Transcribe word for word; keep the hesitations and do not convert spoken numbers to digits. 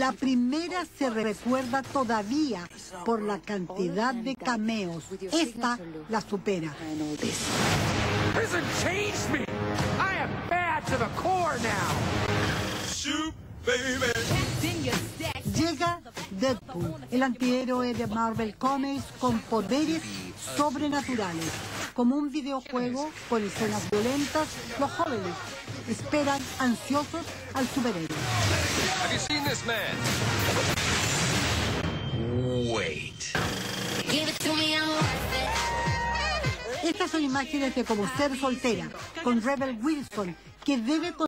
La primera se recuerda todavía por la cantidad de cameos. Esta la supera. Prison changed me. I am bad to the core now. Shoot, baby. Llega Deadpool, el antihéroe de Marvel Comics con poderes sobrenaturales. Como un videojuego con escenas violentas, los jóvenes esperan ansiosos al superhéroe. Have you seen this man? Wait. Estas son imágenes de cómo ser soltera, con Rebel Wilson, que debe